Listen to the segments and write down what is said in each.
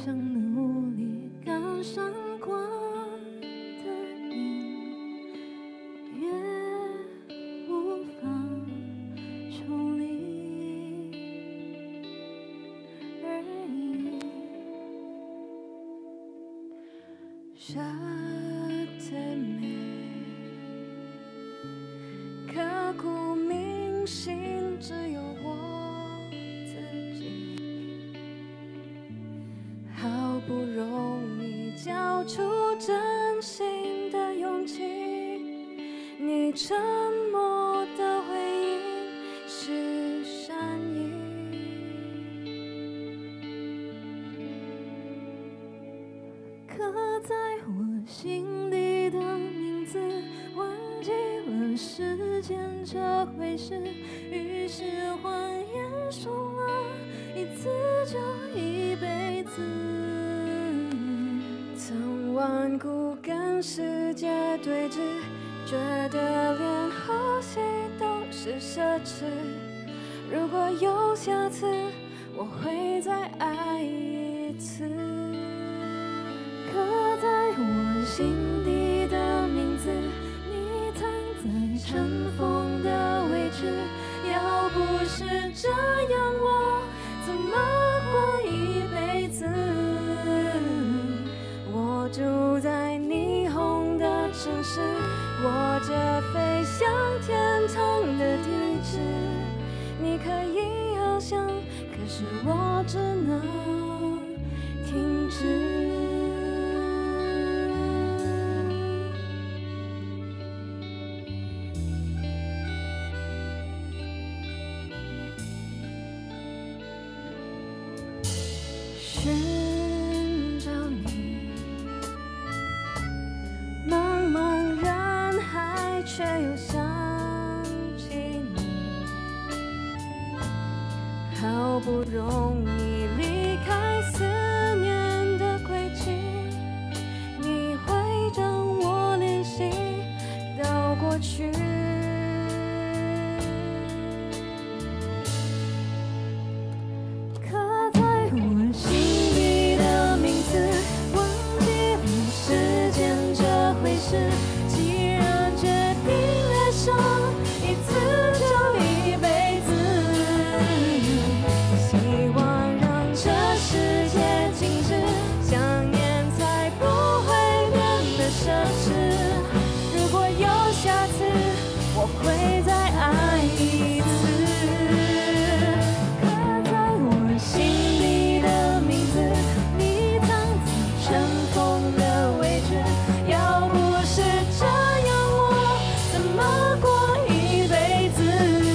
像努力赶上光的影，越无法抽离而已。Je t'aimais，刻骨铭心，只有我自己。好不容易交出真心的勇气，你沉默的回应是善意。刻在我心底的名字，忘记了时间这回事，于是谎言说了一次就一辈子。曾顽固跟世界对峙，觉得连呼吸都是奢侈。如果有下次，我会再爱一次。刻在我心底的名字，你藏在尘封的位置。要不是这样，我怎么过一辈子？我住在霓虹的城市，握着飞向天堂的地址。你可以翱翔，可是我只能停止。寻找你，茫茫人海，却又想起你。好不容易离开思念的轨迹，你会让我联系到过去。刻在我心底的名字，忘记了时间这回事。既然决定爱上一次就一辈子，希望让这世界静止，想念才不会变得奢侈。如果有下次，我会再爱一次。刻在我心底的名字，你藏在尘封的位置。要不是这样，我怎么过一辈子？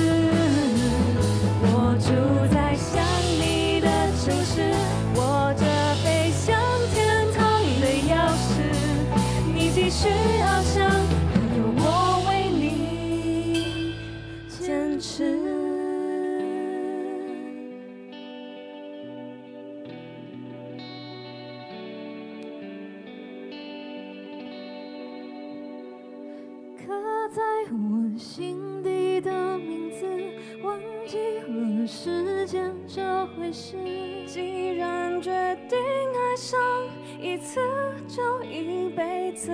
我住在想你的城市，握着飞向天堂的钥匙。你继续翱翔，可有我为你坚持。刻在我心底的名字，忘记了时间这回事。既然决定爱上一次就一辈子，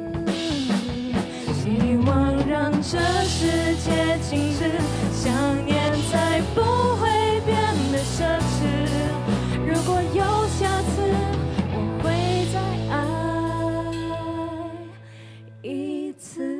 希望让这世界静止，想念才不会变得奢侈。如果有下次，我会再爱一次。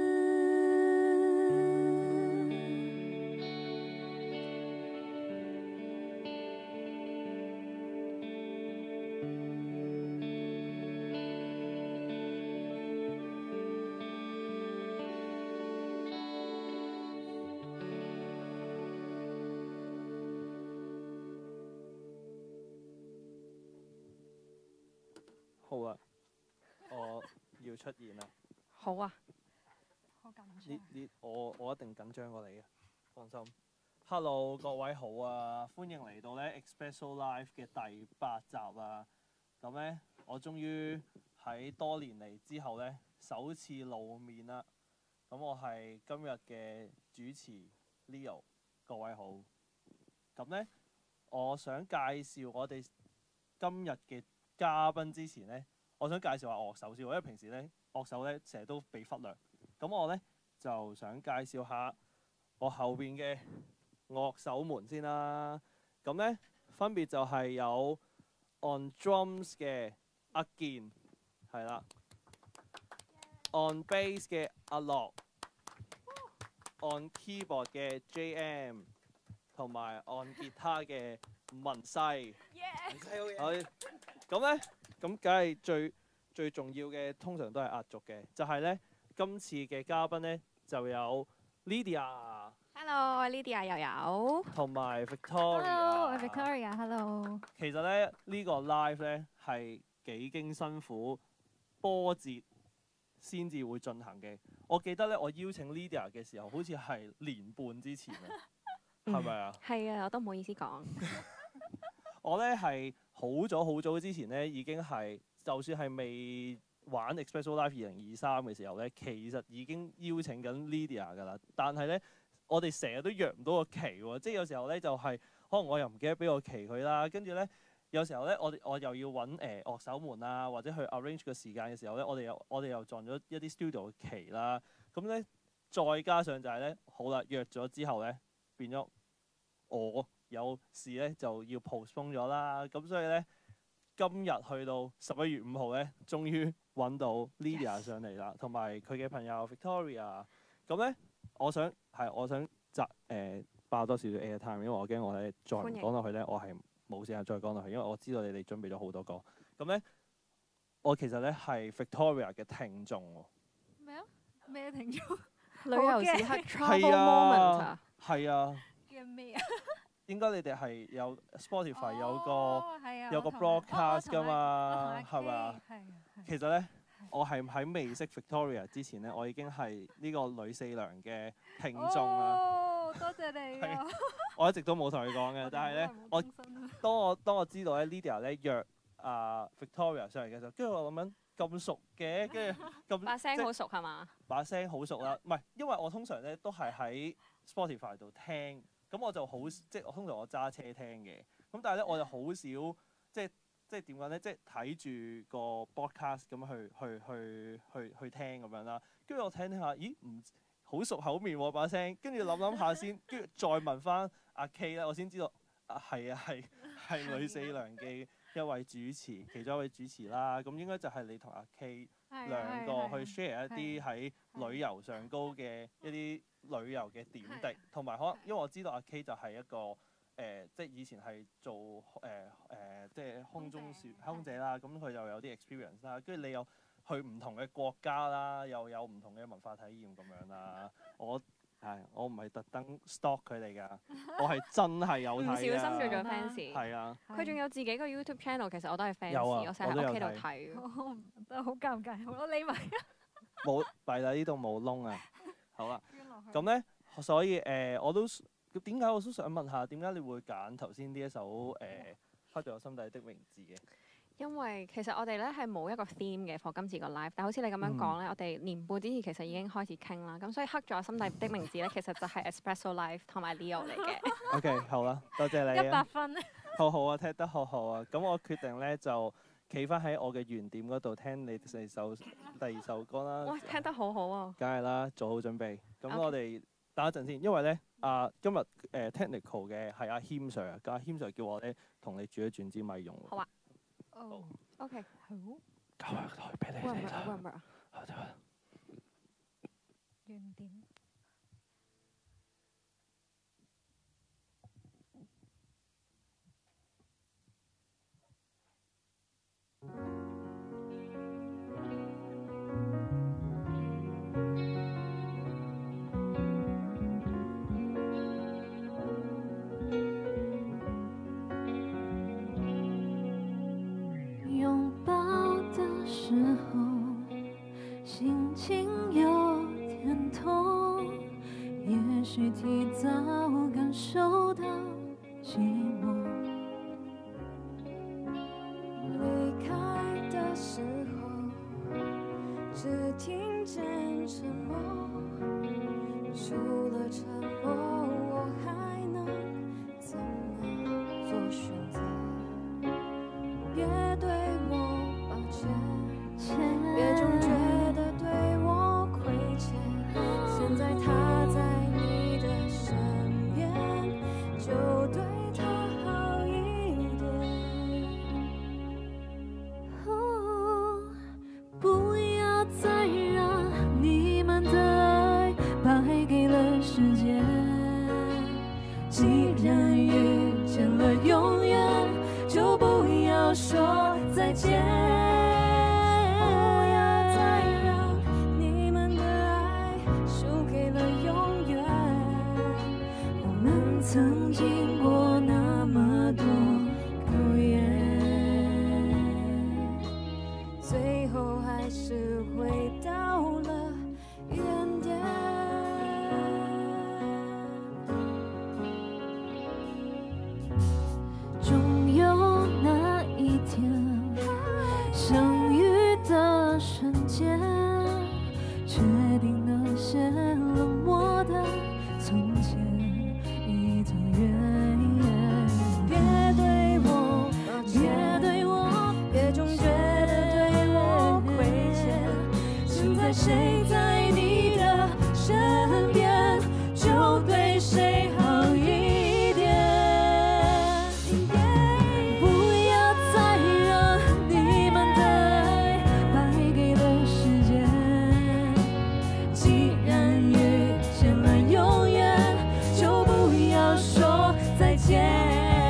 好啊，我要出現啦。 好啊，好緊張。 我一定緊張過你嘅，放心。Hello， 各位好啊，歡迎嚟到咧 Expresso Live 嘅第8集啊。咁咧，我終於喺多年嚟之後咧，首次露面啦。咁我係今日嘅主持 Leo， 各位好。咁咧，我想介紹我哋今日嘅嘉賓之前咧，我想介紹下樂手先，因為平時咧樂手咧成日都被忽略。咁我咧就想介紹下我後邊嘅樂手們先啦。咁咧分別就係有 on drums 嘅阿健，係啦 ，on bass 嘅阿樂，on keyboard 嘅 JM， 同埋 on 吉他嘅文西。咁咧，咁梗係最重要嘅，通常都係壓軸嘅，就係咧今次嘅嘉賓咧就有 Lydia。Hello， 我係 Lydia 又有。 同埋 Victoria。 Hello， 我係 Victoria。Hello。 其實咧呢個 live 咧係幾經辛苦波折先至會進行嘅。我記得咧我邀請 Lydia 嘅時候，好似係年半之前啊，係咪啊？ 係啊，我都唔好意思講。 我咧係好早之前咧已經係，就算係未玩 Espresso Live 2023嘅時候咧，其實已經邀請緊 Lydia 㗎啦。但係咧，我哋成日都約唔到個期喎，即係有時候咧就係、可能我又唔記得俾個期佢啦，跟住咧有時候咧我又要揾樂手們啊，或者去 arrange 個時間嘅時候咧，我哋又撞咗一啲 studio 嘅期啦。咁咧再加上就係咧，好啦，約咗之後咧變咗我有事咧就要 postpone 咗啦。咁所以咧今日去到11月5號咧，終於揾到 Lydia 上嚟啦，同埋佢嘅朋友 Victoria。咁咧我想爆多少少 airtime，因為我驚我咧再唔講落去咧，我係冇時間再講落去，因為我知道你哋準備咗好多歌。咁咧我其實咧係 Victoria 嘅聽眾喎。 咩啊？咩聽眾？ 旅遊時刻 travel moment 啊？ 係啊。 叫咩啊？ 應該你哋係有 Spotify 有個 broadcast broadcast 㗎嘛，係咪啊？其實咧， 係我係喺未識 Victoria 之前咧，我已經係呢個呂四娘嘅聽眾啦。 哦，多謝你啊！ 我一直都冇同佢講嘅，但係咧，當我知道咧 Lydia 咧約Victoria 上嚟嘅時候，跟住我諗緊咁熟嘅，跟住咁把聲好熟係嘛？ 把聲好熟啦，唔係因為我通常咧都係喺 Spotify 度聽。咁我就好，即係通常我揸車聽嘅。咁但係咧，我就好少即係點講咧？即係睇住個 broadcast 咁去聽咁樣啦。跟住我聽下，咦唔好熟口面喎把聲。跟住諗下先，跟住再問翻阿 K 咧，我先知道係呂四娘嘅一位主持，其中一位主持啦。咁應該就係你同阿 K 兩個去 share 一啲喺旅遊上高嘅一啲旅遊嘅點滴，同埋可能因為我知道阿 K 就係一個即係以前係做即係空姐啦，咁佢又有啲 experience 啦，跟住你又去唔同嘅國家啦，又有唔同嘅文化體驗咁樣啦。我唔係特登 stalk 佢哋㗎，我係真係有睇㗎。唔小心做咗 fans。係啊。 佢仲有自己個 YouTube channel， 其實我都係 fans， 有啊， 我成日喺屋企度睇。 我唔得，好尷尬，好啦，匿埋。 冇弊啦，呢度冇窿啊。好啦，咁咧，所以我都點解我都想問下，點解你會揀頭先呢一首刻在我心底的名字嘅？ 因為其實我哋咧係冇一個 theme 嘅 for 今次個 live，但好似你咁樣講咧，我哋年半之前其實已經開始傾啦，咁所以刻在我心底的名字咧，其實就係 Espresso Live 同埋 Leo 嚟嘅。 OK， 好啦，多謝你。 100分。 好啊，聽得好啊。咁我決定咧就企翻喺我嘅原點嗰度聽你第二首歌啦。 哇，聽得好好啊！ 梗係啦，做好準備。咁我哋等一陣先，因為咧今日technical 嘅係阿謙 Sir 啊，阿謙 Sir 叫我咧同你轉一轉支咪用。 好啊。 哦。 OK。好。 交下台俾你哋啦。好的。 原點。 拥抱的时候，心情有点痛，也许提早感受到寂寞。 离开的时候，只听见沉默，除了沉默，我还能怎么做选择？ 在谁在你的身边，就对谁好一点。不要再让你们的爱败给了时间。既然遇见了永远，就不要说再见。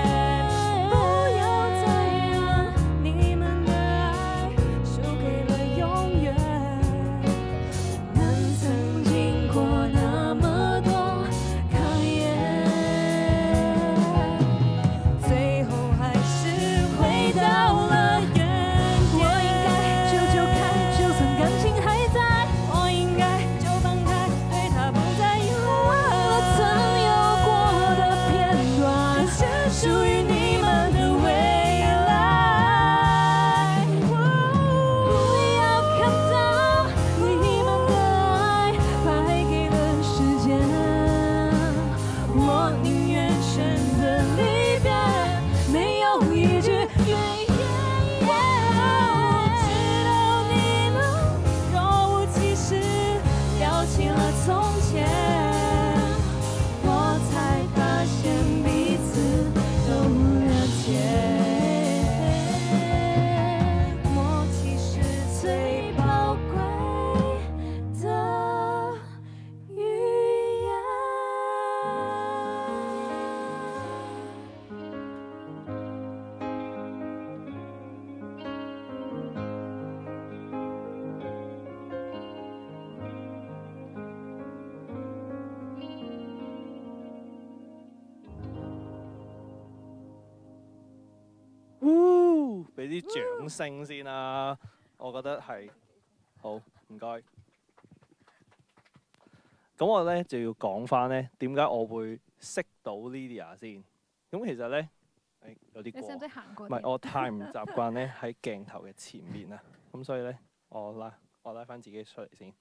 俾啲掌聲先啦，我覺得係好，唔該。咁我咧就要講翻咧點解我會識到 Lydia 先。咁其實咧，有啲過， 你使唔使行過？ 唔係我太唔習慣咧喺鏡頭嘅前面啦，咁所以咧我拉翻自己出嚟先。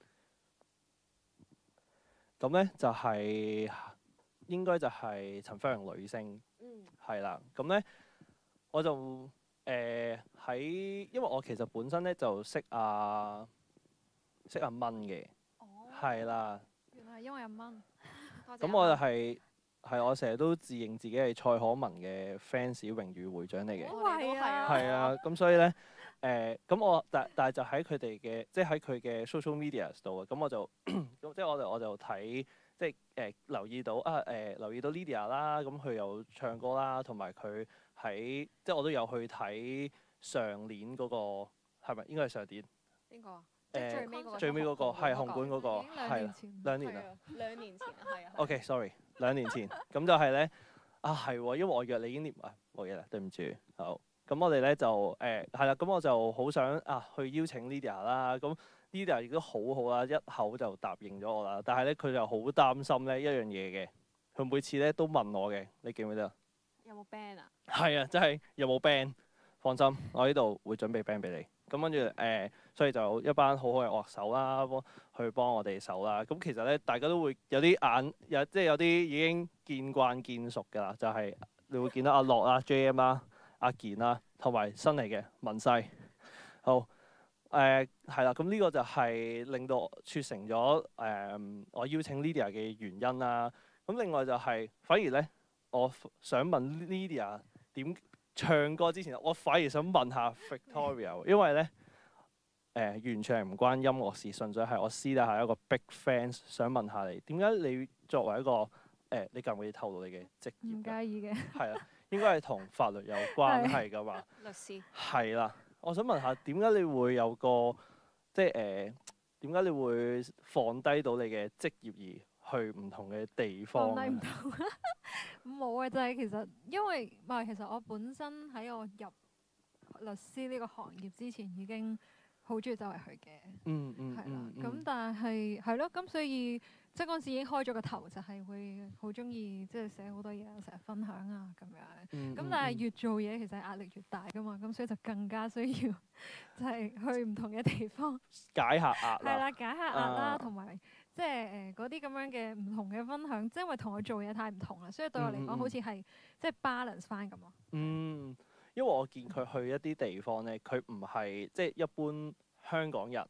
咁咧就係、應該就係陳輝陽女星，係啦。咁咧我就因為我其實本身咧就識阿蚊嘅，係啦。 原來係因為阿蚊。 咁我就係我成日都自認自己係蔡可文嘅 fans 榮譽會長嚟嘅。係啊，咁所以咧咁我但係就喺佢哋嘅即係喺佢嘅 social media 度啊，咁我就即係我就睇即係留意到留意到 Lydia 啦，咁佢有唱歌啦，同埋佢喺即係我都有去睇上年嗰個係咪應該係上年？ 邊個啊？ 最尾嗰個係紅館嗰個係啦，2年啦。 2年前係啊。 OK，sorry， 2年前咁就係咧係喎，因為我約你已經冇嘢啦，對唔住。好，咁我哋咧就係啦，咁我就好想去邀請 Lydia 啦，咁 Lydia 亦都好好啦，一口就答應咗我啦。但係咧佢就好擔心咧一樣嘢嘅，佢每次咧都問我嘅，你記唔記得？ 有冇 band 啊？ 係啊，即係有冇 band？放心，我呢度會準備 band 俾你。咁跟住所以就一班好好嘅樂手啦，去幫我哋手啦。咁其實咧，大家都會有啲即係有啲已經見慣見熟㗎啦，就係、你會見到阿樂啦、JM 啦、阿健啦，同埋新嚟嘅文世。好係啦，咁呢個就係令到促成咗我邀請 Lydia 嘅原因啦。咁另外就係、反而咧，我想問 Lydia 點唱歌之前，我反而想問下 Victoria， 因為咧完全係唔關音樂事，純粹係我私底下一個 big fans， 想問下你點解你作為一個你介唔介意透露你嘅職業？ 唔介意嘅。 係啊，應該係同法律有關係㗎嘛。 律師。係啦，我想問下點解你會有個即係點解你會放低到你嘅職業而去唔同嘅地方？ 放低唔到。冇啊，就係其實因為其實我本身喺我入律師呢個行業之前已經好中意周圍去嘅。係啦。咁但係係咯，咁所以即係嗰陣時已經開咗個頭，就係會好中意即係寫好多嘢，成日分享啊咁樣。咁但係越做嘢其實壓力越大㗎嘛，咁所以就更加需要就係去唔同嘅地方解下壓啦。 係啦，解下壓啦，同埋。即係嗰啲咁樣嘅唔同嘅分享，即係因為同我做嘢太唔同啦，所以對我嚟講好似係即係 balance 翻咁咯。 因為我見佢去一啲地方咧，佢唔係即係一般香港人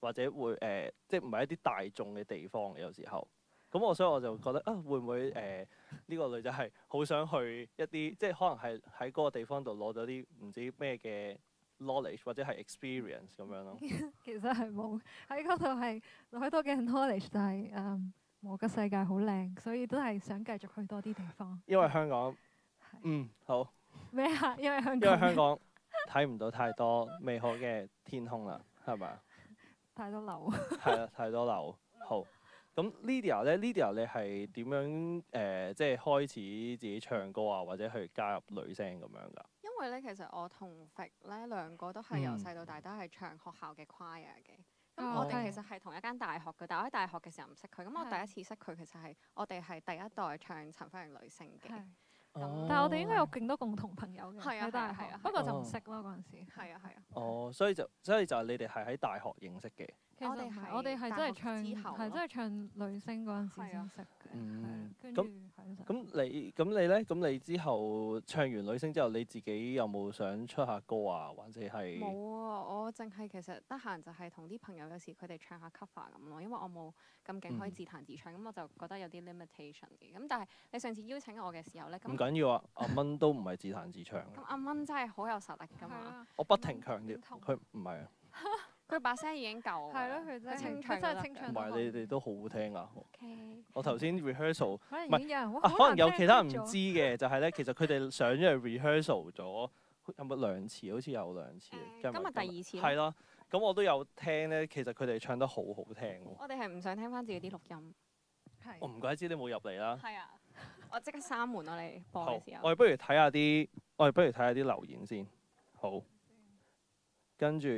或者會即係唔係一啲大眾嘅地方有時候。咁所以我就覺得會唔會呢個女仔係好想去一啲即係可能係喺嗰個地方度攞到啲唔知咩嘅 knowledge 或者係 experience 咁樣咯。 其實係冇喺嗰度係攞多嘅 knowledge，就係我嘅世界好靚，所以都係想繼續去多啲地方。 因為香港好咩啊？因為香港睇唔到太多美好嘅天空啦，係咪啊？ 太多樓。 係啦，太多樓。好。咁 Lydia 咧 ，Lydia 你係點樣即係開始自己唱歌啊，或者去加入女聲咁樣㗎？ 因為咧，其實我同 Vic 咧兩個都係由細到大都係唱學校嘅 choir 嘅。咁我哋其實係同一間大學嘅，但我喺大學嘅時候唔識佢。咁我第一次識佢，其實係我哋係第一代唱陳輝陽女聲嘅。 但係我哋應該有勁多共同朋友嘅喺大學，不過就唔識咯嗰陣時。 係啊。 所以就係你哋係喺大學認識嘅。 其實我哋係真係唱女聲嗰陣時先識嘅，跟住咁你咧？咁你之後唱完女聲之後，你自己有冇想出下歌啊？或者係冇啊！我淨係其實得閒就係同啲朋友有時佢哋唱下 cover 咁咯，因為我冇咁勁可以自彈自唱，咁我就覺得有啲 limitation 嘅。咁但係你上次邀請我嘅時候咧， 唔緊要啊！阿蚊都唔係自彈自唱。 咁阿蚊真係好有實力㗎嘛！ 我不停強調，佢唔係啊。 佢把聲已經夠， 係咯，佢真係清唱。 唔係你哋都好好聽啊！ Okay. 我頭先 rehearsal， 可能有其他人唔知嘅，就係咧，其實佢哋上咗去 rehearsal 咗，有冇2次？好似有2次。 今日第2次。 係咯，咁我都有聽咧，其實佢哋唱得好好聽喎。 我哋係唔想聽翻自己啲錄音。 我唔怪之你冇入嚟啦。 係啊，我即刻閂門咯！你播嘅時候。 我哋不如睇下啲留言先。好，跟住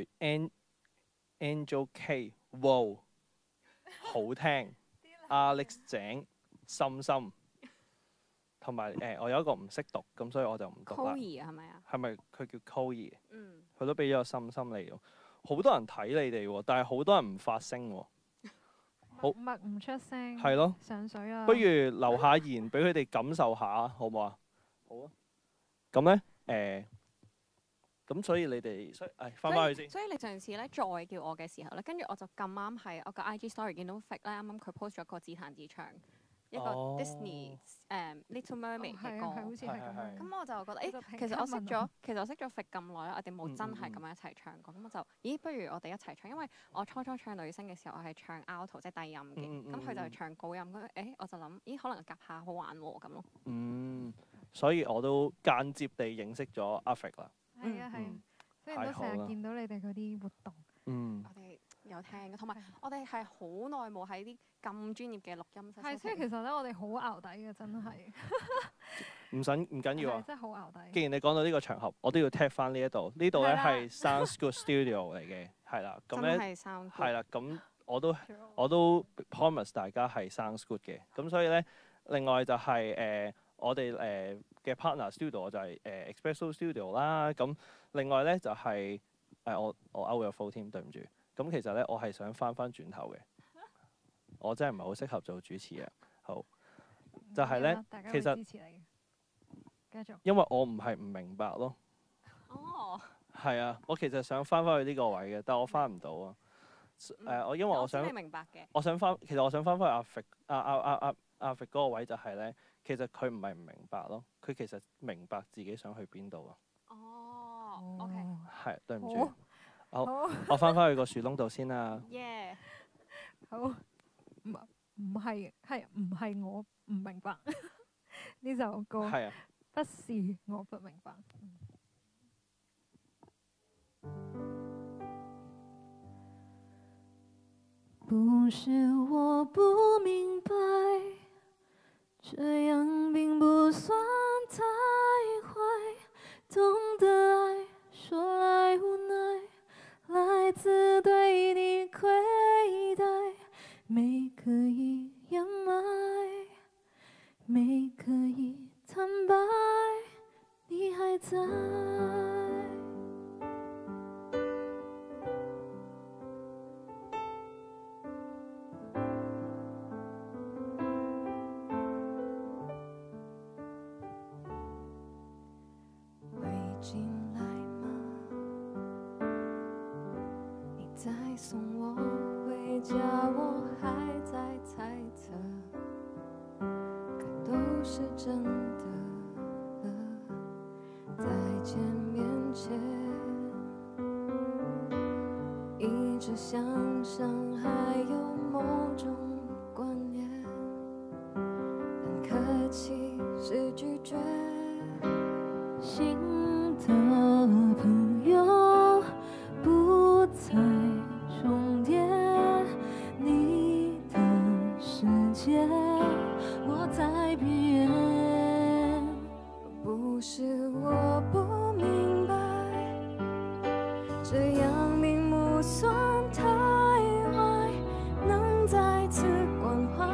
Angel K， wow， 好聽。Alex 井，深深，同埋我有一個唔識讀，咁所以我就唔讀啦。 Coy 係咪啊？ 係咪佢叫 Coy？ 嗯。 佢都俾咗個深深你喎，好多人睇你哋喎，但係好多人唔發聲喎。好。 默唔出聲。 係咯。 上水啊！ 不如留下言俾佢哋感受下，好唔好啊？好啊。咁咧咁所以你哋翻返去先。 所以你上次咧再叫我嘅時候咧，跟住我就咁啱係我個 IG story 見到 Vic 咧，啱啱佢 post 咗個自彈自唱一個 Disney Little Mermaid 嘅歌， 好似係咁樣。 咁我就覺得其實我識咗 Vic 咁耐啦，我哋冇真係咁樣一齊唱過。咁我就不如我哋一齊唱，因為我初唱女聲嘅時候，我係唱 alto 即係低音嘅，咁佢就係唱高音。咁我就諗可能夾下好玩喎咁咯。 所以我都間接地認識咗阿 Vic 啦。 係啊，雖然都成日見到你哋嗰啲活動。 我哋有聽嘅，同埋我哋係好耐冇喺啲咁專業嘅錄音室。 係，所以其實咧，我哋好淆底嘅，真係。 唔緊要啊！ 真係好淆底。 既然你講到呢個場合，我都要踢翻呢一度。呢度咧係 Sounds Good Studio 嚟嘅，係啦。咁咧係啦，咁我都 promise 大家係 Sounds Good 嘅。咁所以咧，另外就係我哋嘅 partner studio 就係Expresso Studio 啦。咁另外咧就係我 out 咗 full team，對唔住。咁其實咧我係想翻轉頭嘅，我真係唔係好適合做主持嘅。好，就係咧，其實繼續， 因為我唔係唔明白咯。 哦。係啊，我其實想翻去呢個位嘅，但我翻唔到啊。因為我想明白嘅。 其實我想翻去阿 Vic 嗰個位就係咧。其實佢唔係唔明白咯，佢其實明白自己想去邊度咯。 OK。 係，對唔住。好，我翻返去個樹窿度先啦。 好，唔係我唔明白呢首歌。 係啊。 不是我不明白。 不是我不明白。这样并不算太坏，懂得爱，说来无奈，来自对你亏待，没可以掩埋，没可以坦白，你还在。送我像还有某种观念，很客气是拒绝。 新的朋友不再重叠，你的世界我在边缘。 不是我不明白，这样明目算太坏，能再次关怀。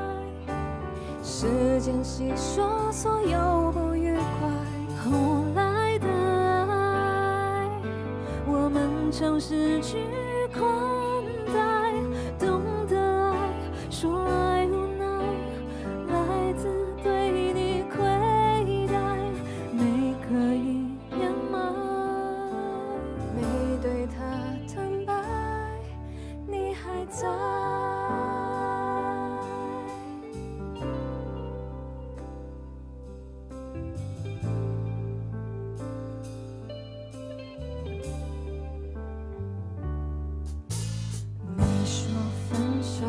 时间细说所有不愉快， 后来的爱，我们尝试去宽待，懂得爱，说爱无奈，来自对你亏待，没刻意掩埋， 没对他坦白，你还在。你说分手，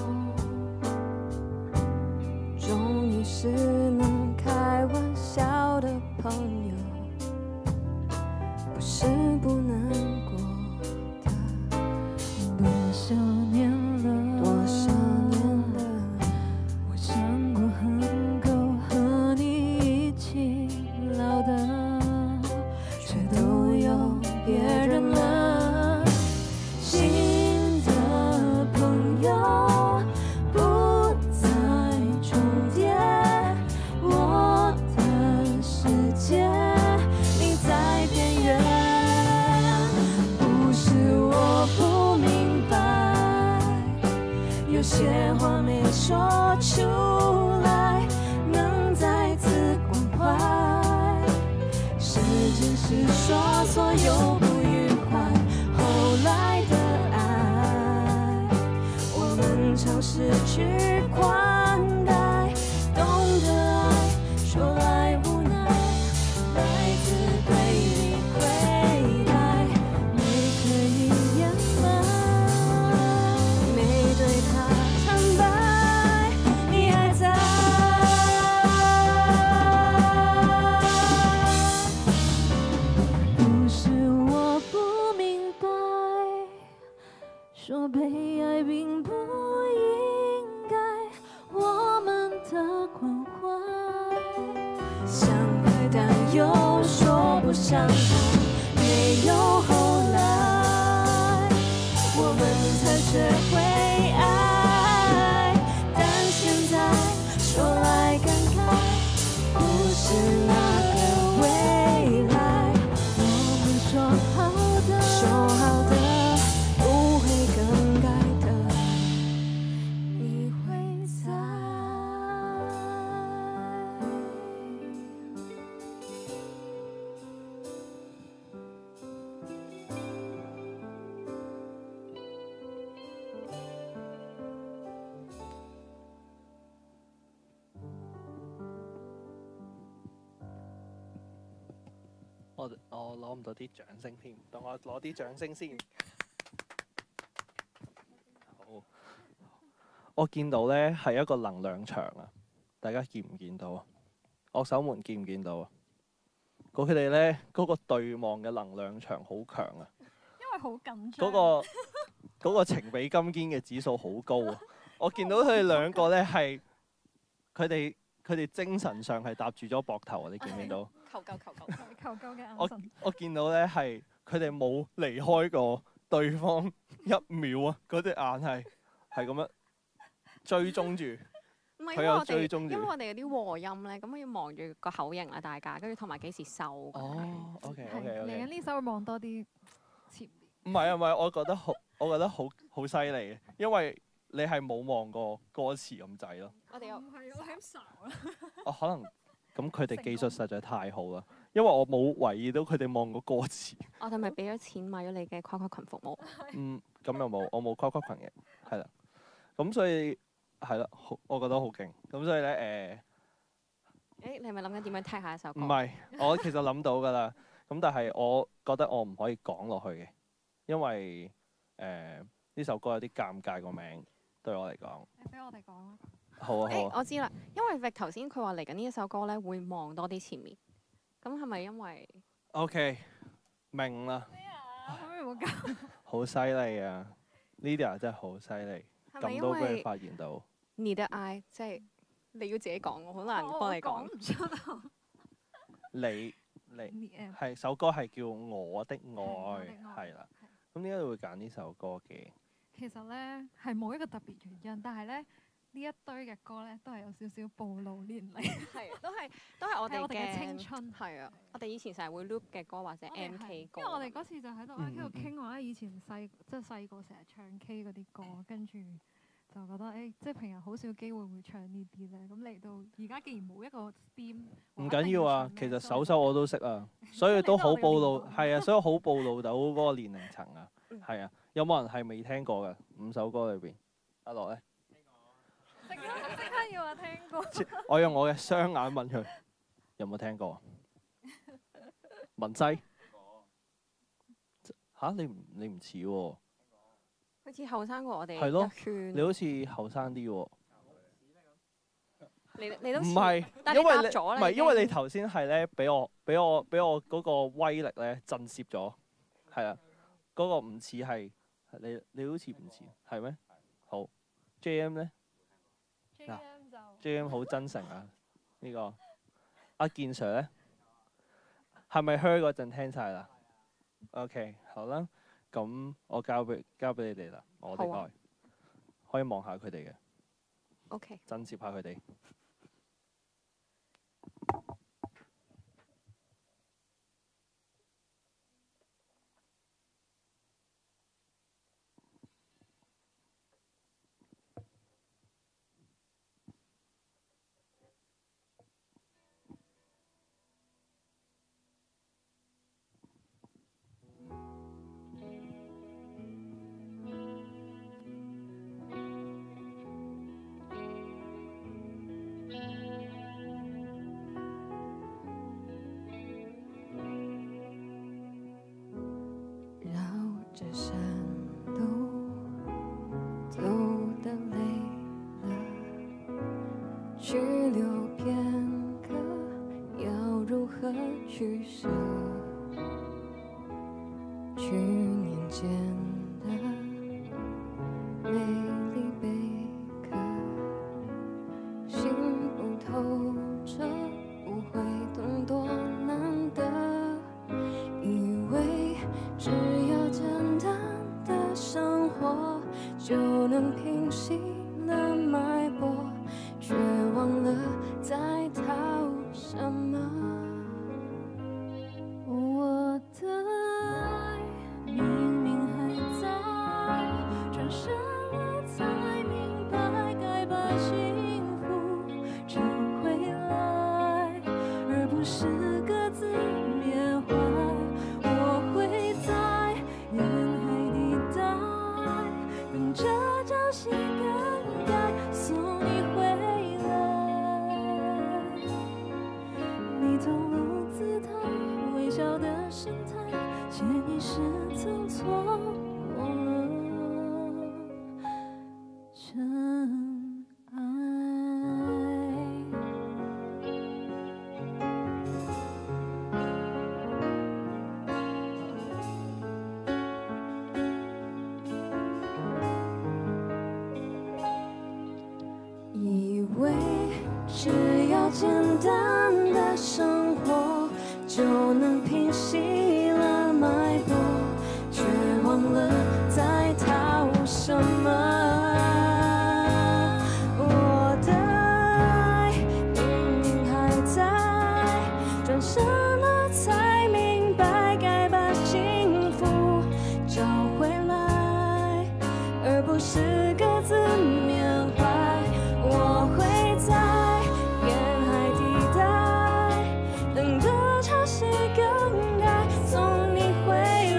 终于是能开玩笑的朋友，不是不难过的， 多少年了， 多少年了， 我想过很够和你一起老的，却都有别人了。新的朋友不再重叠，我的世界你在边缘。不是我不明白，有些话没说出来，能再次关怀。时间是说所有不愉快，后来的爱，我们尝试去宽待，懂得爱，说来无奈，来自对你亏待，没刻意掩埋， 没对他坦白，你还在。 不是我不明白，说被爱并不应该我们的关怀， 想爱但又说不上来，没有后来，我们才学会爱。但现在说来感慨，不是那个未来， 我们说好的， 说好的不会更改的，你会在。 我攞唔到啲掌聲添，等我攞啲掌聲先。好，我見到咧係一個能量場啊，大家見唔見到啊？樂手們見唔見到啊？佢哋咧嗰個對望嘅能量場好強啊！ 因為好緊張。 嗰個情比金堅嘅指數好高啊！我見到佢哋兩個咧係佢哋精神上係搭住咗膊頭啊！你見唔見到？ 求救嘅眼神。 我見到咧係佢哋冇離開過對方一秒啊！嗰隻眼係咁樣追蹤住， 唔係佢有追蹤住。 因為我哋有啲和音咧，咁我要望住個口型啦，大家跟住同埋幾時收。 哦，OK 嚟緊呢首會望多啲前面。 唔係，我覺得好犀利嘅，因為你係冇望過歌詞咁滯咯。 我哋有唔係，我係咁睄啦。 可能咁佢哋技術實在太好啦，因為我冇懷疑到佢哋望過歌詞。 我哋咪俾咗錢買咗你嘅跨群服務。 咁又冇，我冇跨群嘅，係啦。咁所以係啦，我覺得好勁。咁所以咧你係咪諗緊點樣踢下一首歌？ 唔係，我其實諗到㗎啦。咁但係我覺得我唔可以講落去嘅，因為呢首歌有啲尷尬個名，對我嚟講。 你俾我哋講啦。 好啊好啊。 我知啦，因為 Vic 頭先佢話嚟緊呢一首歌咧會望多啲前面，咁係咪因為 OK 明啦。 咩啊？可唔可以唔好搞？ 好犀利啊 ！Lydia 真係好犀利， 係咪因咁都俾佢為發現到。 你的愛即係你要自己講，我好難幫你講。 唔出口。 你係首歌係叫我的愛，係啦。咁點解你會揀呢首歌嘅？ 其實咧係冇一個特別原因，但係咧呢一堆嘅歌咧都係有少少暴露年齡， 係都係我哋嘅青春。 係啊，我哋以前成日會 loop 嘅歌或者 MK 歌。 因為我哋嗰次就喺度喺度傾話以前細個成日唱 K 嗰啲歌，跟住就覺得即係平日好少機會會唱呢啲咧。咁嚟到而家既然冇一個 theme， 唔緊要啊，其實首我都識啊，所以都好暴露，係啊，所以好暴露到嗰個年齡層啊，係啊。有冇人係未聽過嘅5首歌裏邊？阿樂咧？ 即刻要話聽過。 我用我嘅雙眼問佢有冇聽過？文西嚇你唔似喎？ 好似後生過我哋係咯， 一圈。 你好似後生啲喎。 你都唔係， 但因為你答咗啦。 唔係因為你頭先係咧俾我嗰個威力咧震懾咗，係啊，嗰個唔似係你好似唔似係咩？好 JM 咧嗱 JM 好真誠啊呢個阿健 Sir 咧係咪 Her 嗰陣聽晒啦 ？OK 好啦，咁我交俾你哋啦，我的愛可以望下佢哋嘅 OK 震懾下佢哋。 这山路走得累了，去留片刻，要如何取舍？去年间的美丽贝壳，心不透彻，不会懂多难得，以为只要简单的生活就能平息了脉搏，却忘了在逃什么。我的爱明明还在，转身了才明白，该把幸福找回来，而不是各自缅怀。我会在沿海地带，等着朝夕更改，送你回来。你透露姿态，微笑的神态，潜意识曾错过了真爱。以为只要简单的生活就能平息了脉搏，却忘了在逃什么。我的爱明明还在，转身了才明白，该把幸福找回来，而不是各自缅怀。我会在沿海地带，等着潮汐更改，送你回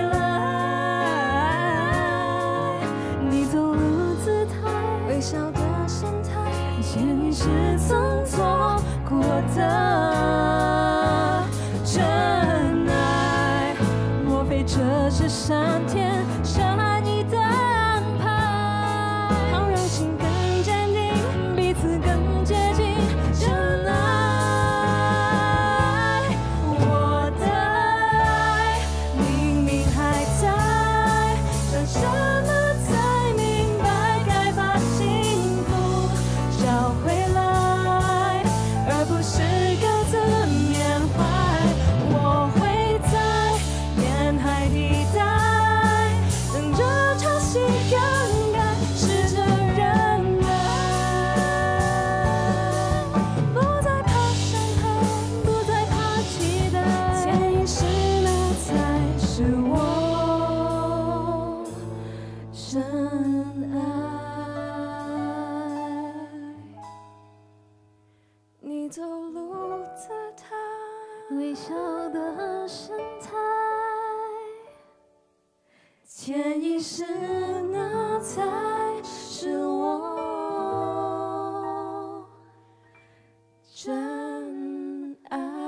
来。你走路姿态，微笑的神态，潜意识曾错过的真爱。莫非这是上天善意的安排？ 微笑的神态，潜意识那才是我真爱。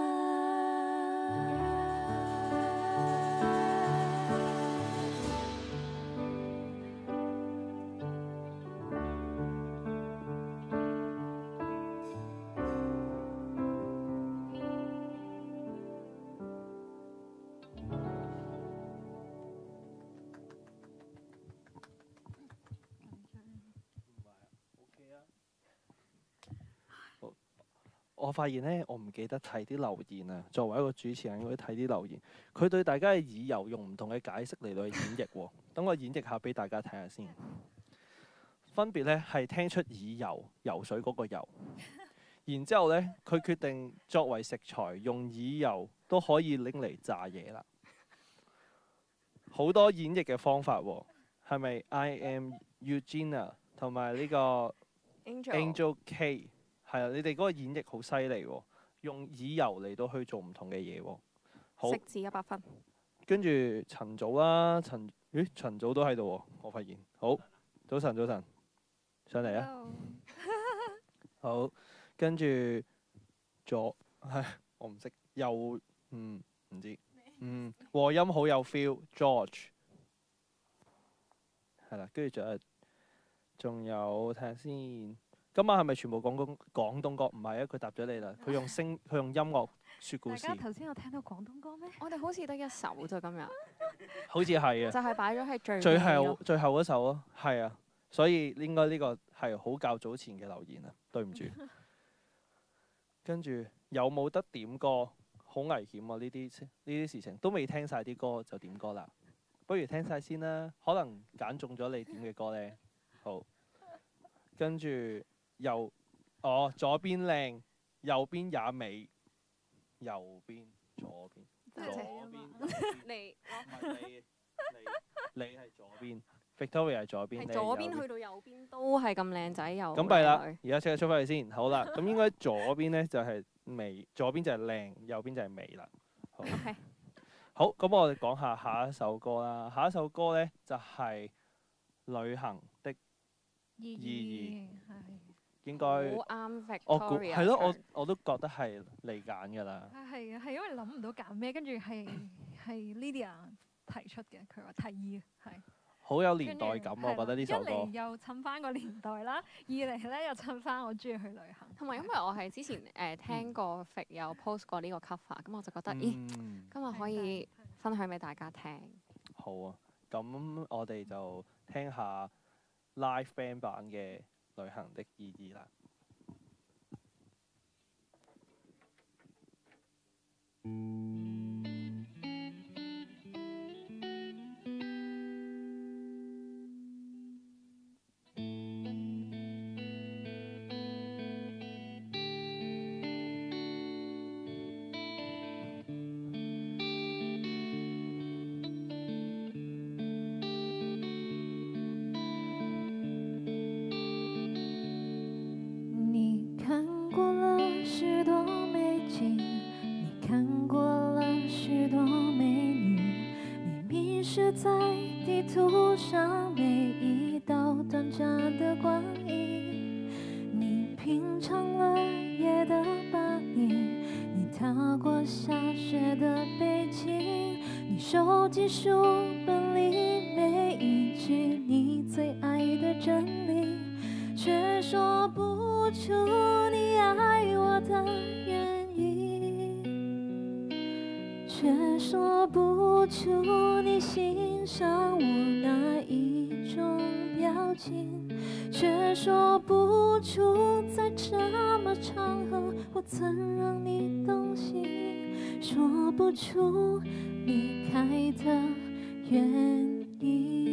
我發現咧，我唔記得睇啲留言啊。作為一個主持人，應該睇啲留言。佢對大家嘅耳油用唔同嘅解釋嚟到去演繹喎。等我演繹下俾大家睇下先。分別咧係聽出耳油游水嗰個油，然之後咧佢決定作為食材用耳油都可以拎嚟炸嘢啦。好多演繹嘅方法喎，係咪 I am Eugenia 同埋呢個 Angel K？係啊，你哋嗰個演繹好犀利喎，用耳油嚟到去做唔同嘅嘢喎。好， 食字100分。 跟住陳祖啦，陳祖都喺度喎，我發現。好，早晨，上嚟啊。好，跟住左係我唔識，右唔知，和音好有 feel，George 係啦，跟住仲有睇下先。今晚係咪全部講廣東歌？唔係啊，佢答咗你啦。佢用音樂説故事。 大家頭先有聽到廣東歌咩？ 我哋好似得一首啫，今日。 好似係啊。 就係擺咗喺最後嗰首咯，係啊。所以應該呢個係好較早前嘅留言啊，對唔住。跟住有冇得點歌？好危險啊！呢啲事情都未聽晒啲歌就點歌啦。不如聽晒先啦，可能揀中咗你點嘅歌呢。好，跟住。左邊靚，右邊也美，右邊左邊，你係左邊 ，Victoria 係左邊， 係左邊去到右邊都係咁靚仔又。 咁弊啦，而家即刻出翻去先，好啦，咁應該左邊咧就係美，左邊就係靚，右邊就係美啦。好， Okay. 好，咁我哋講下一首歌啦。下一首歌咧就係旅行的意義。應該好啱 Victoria。係咯，我都覺得係你揀㗎啦。 係啊，係因為諗唔到揀咩，跟住係 Lydia 提出嘅，佢話提議係。好有年代感，我覺得呢首歌。 一嚟又襯翻個年代啦，二嚟咧又襯翻我中意去旅行。 同埋因為我係之前聽過 Vic 有 post 過呢個 cover，咁我就覺得今日可以分享俾大家聽。 好啊，咁我哋就聽下 live band 版嘅旅行的意義啦。 在地图上每一道短暂的光影，你品尝了夜的巴黎，你踏过下雪的北京，你收集书本里每一句你最爱的真理，却说不出你爱我的原因，却说不出你欣赏我哪一种表情，却说不出在什么场合我曾让你动心，说不出离开的原因。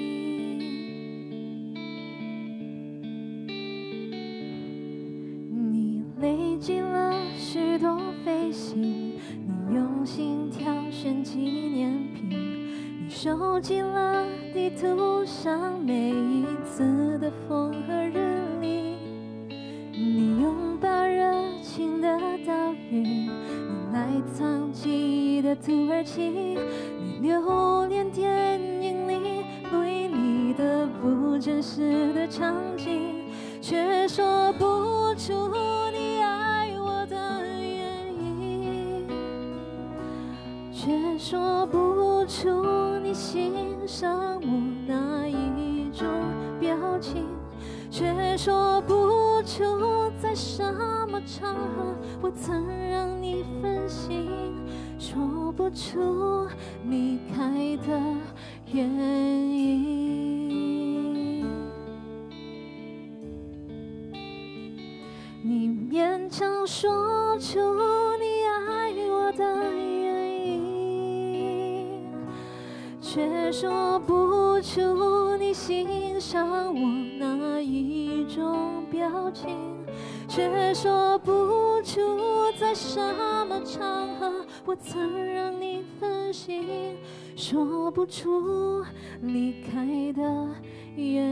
你累积了许多飞行，你用心挑选纪念品，你收集了地图上每一次的风和日丽，你拥抱热情的岛屿，你来自而起，你留恋电影里对你的不真实的场景，却说不出你爱我的原因，却说不出你欣赏我哪一种表情，却说不出在什么场合我曾让你分心，说不出离开的原因。你勉强说出你爱我的原因，却说不出你欣赏我哪一种表情，却说不出在什么场合我曾让你分心，说不出离开的原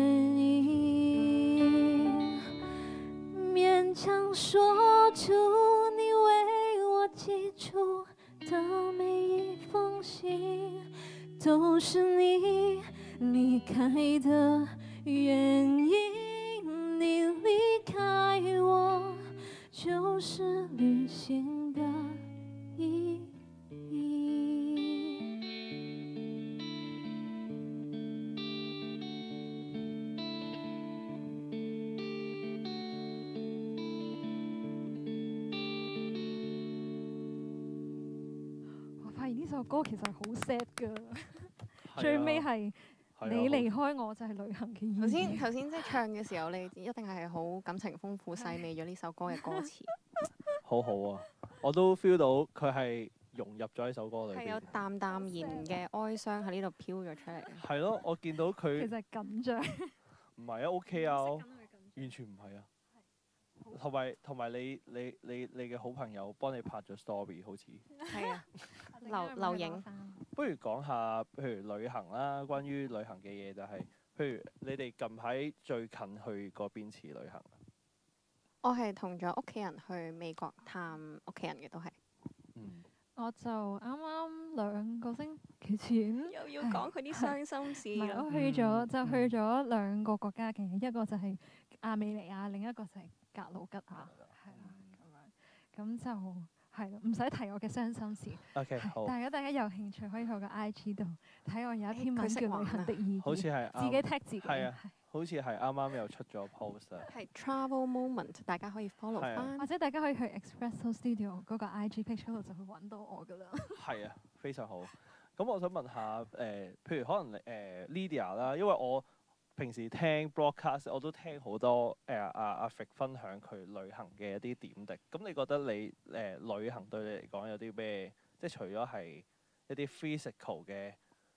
因。勉强说出你为我寄出的每一封信，都是你离开的原因。你离开我，就是旅行的意义。 我發現呢首歌其實係好 sad 㗎， 啊最尾係你離開我就係旅行嘅意義。 頭先即係唱嘅時候，你一定係好感情豐富、細味咗呢首歌嘅歌詞。 好好啊！我都 feel 到佢係融入咗喺首歌裏邊。 係有淡淡然嘅哀傷喺呢度飄咗出嚟。 係咯，我見到佢其實係緊張。 唔係啊，OK 啊，完全唔係啊。同埋你嘅好朋友幫你拍咗 story 好似。 係啊，留影。 不如講下，譬如旅行啦，關於旅行嘅嘢就係、譬如你哋近排最近去過邊次旅行？ 我係同咗屋企人去美國探屋企人嘅，都係。 我就啱啱2個星期前又要講佢啲傷心事啦。 我去咗去咗2個國家嘅，一個就係亞美尼亞，另一個就係格魯吉亞，係啦咁樣，咁就係咯，唔使提我嘅傷心事。 OK， 好。 大家有興趣可以去我個 IG 度睇我有一篇文叫《旅行的意義》， 好似係自己 tag 自己。 係啊，好似係啱啱又出咗 post 啊。 係 Travel Moment， 大家可以 follow 翻。 或者大家可以去 Espresso Studio 嗰個 IG page 嗰度就會揾到我噶啦。係啊，非常好。咁我想問下譬如可能Lydia 啦，因為我平時聽 broadcast 我都聽好多阿 Fik 分享佢旅行嘅一啲點滴。咁你覺得你旅行對你嚟講有啲咩？即係除咗係一啲 physical 嘅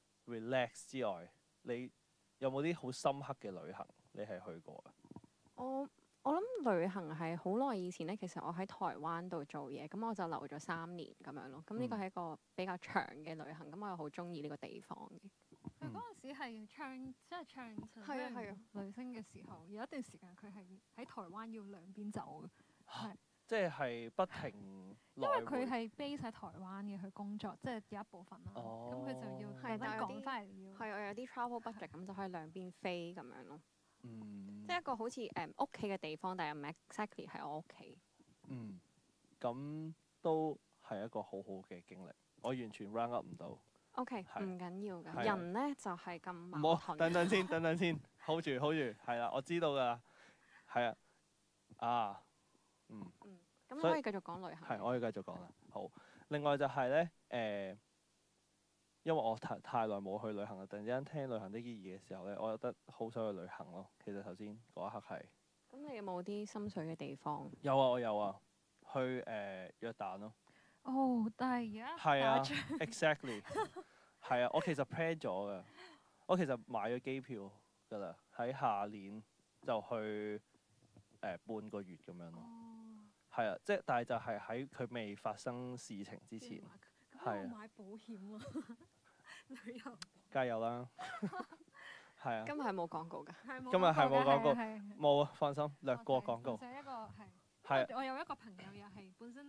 relax 之外，你有冇啲好深刻嘅旅行你係去過啊？ 我諗旅行係好耐以前咧，其實我喺台灣度做嘢，咁我就留咗3年咁樣咯。咁呢個係一個比較長嘅旅行，咁我又好中意呢個地方嘅。 佢嗰陣時係唱係啊女聲嘅時候，有一段時間佢係喺台灣要兩邊走嘅，係即係不停。 因為佢係 base 喺台灣嘅，佢工作即係有一部分啦。咁佢就要特登講翻嚟要。 係我有啲 travel budget，咁就可以兩邊飛咁樣咯。 即係一個好似屋企嘅地方，但係唔係 exactly 係我屋企。 咁都係一個好好嘅經歷，我完全 round up 唔到。 OK， 唔緊要㗎，人咧就係咁矛盾。 唔好，等陣先 ，hold 住，係啦，我知道㗎啦，係啊， 咁可以繼續講旅行。 係，我可以繼續講啦。好，另外就係咧，因為我太耐冇去旅行啦，突然之間聽旅行的意義嘅時候咧，我覺得好想去旅行咯。其實頭先嗰一刻係。 咁你有冇啲心水嘅地方？ 有啊，我有啊，去約旦咯。 但係而家係啊，exactly， 係啊，我其實 plan 咗㗎，我其實買咗機票㗎啦，喺下年就去半個月咁樣咯。係啊，即係但係就係喺佢未發生事情之前。係啊。 買保險啊！旅遊。 加油啦！係啊。 今日係冇廣告㗎。 今日係冇廣告，冇啊，放心，略過廣告。 就一個係。 係。 我有一個朋友又係本身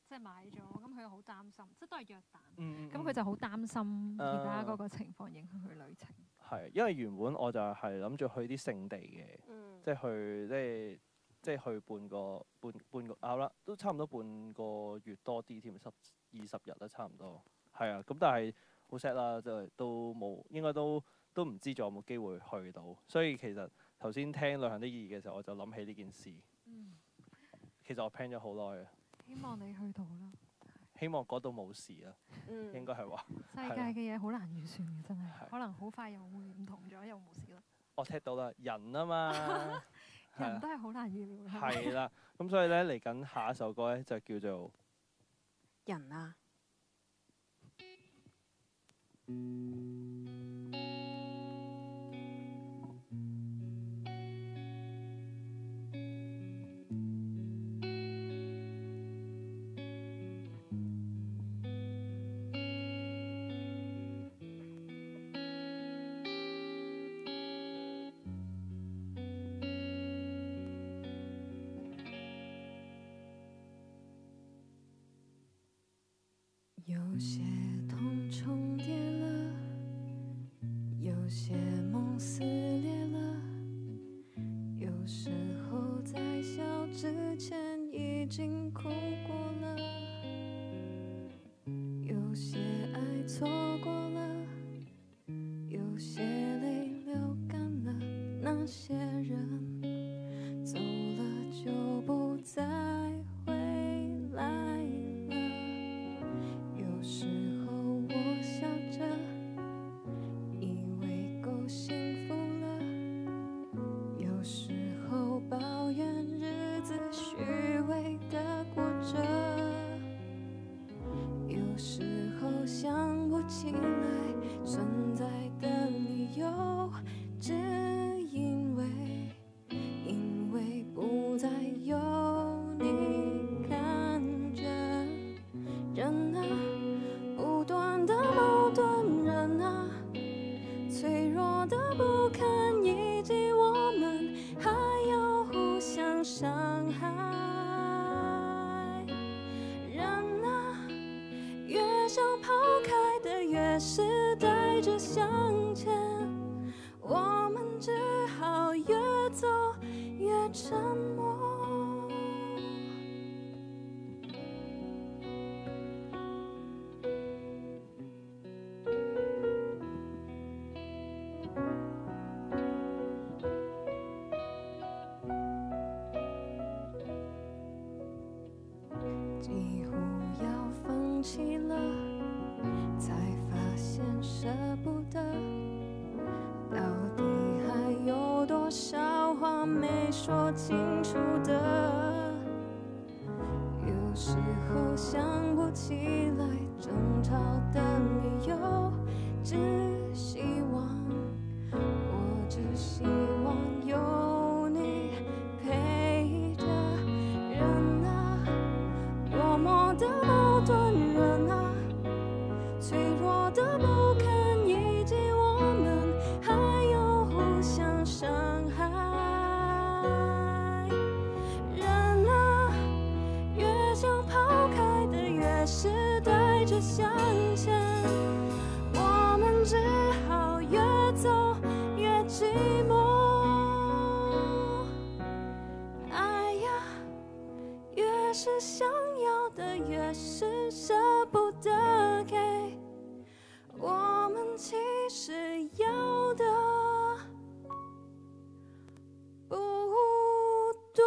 即係買咗，咁佢又好擔心，即係都係約旦。 嗯咁佢就好擔心而家嗰個情況影響佢旅程。 係，因為原本我就係諗住去啲聖地嘅，即係去即係去半個啦，都差唔多半個月多啲添，20日啦，差唔多。係啊，咁但係好 sad 啦，即係都冇，應該都唔知仲有冇機會去到。所以其實頭先聽旅行的意義嘅時候，我就諗起呢件事。其實我 plan 咗好耐啊。 希望你去到啦。 希望嗰度冇事啦，應該係話。 世界嘅嘢好難預算嘅，真係。可能好快又會唔同咗，又冇事啦。 我聽到啦，人啊嘛， 人都係好難預料。 係啦，咁所以咧嚟緊下一首歌咧就叫做人啊。 有些痛重叠了，有些梦撕裂了，有时候在笑之前已经哭过了，有些爱错过了，有些泪流干了，那些人走了就不再回来。有时候我笑着，以为够幸福了；有时候抱怨日子虚伪的过着；有时候想不起来存在的理由，只因为不再有你看着。人啊，不断的矛盾，人啊，脆弱的不堪，以及我们还要互相伤害。人啊，越想抛开的越是带着向前，我们只好越走越沉默。几乎要放弃了，才发现舍不得。到底还有多少话没说清楚的？有时候想不起来争吵的理由，只希望有你陪着。人啊，多么的矛盾，人啊，脆弱的不堪，以及我们还有互相伤害。人啊，越想抛开的越是带着向前，我们只好越走越寂寞。爱呀，越是想要的越是舍不得给，我们其实要的不多。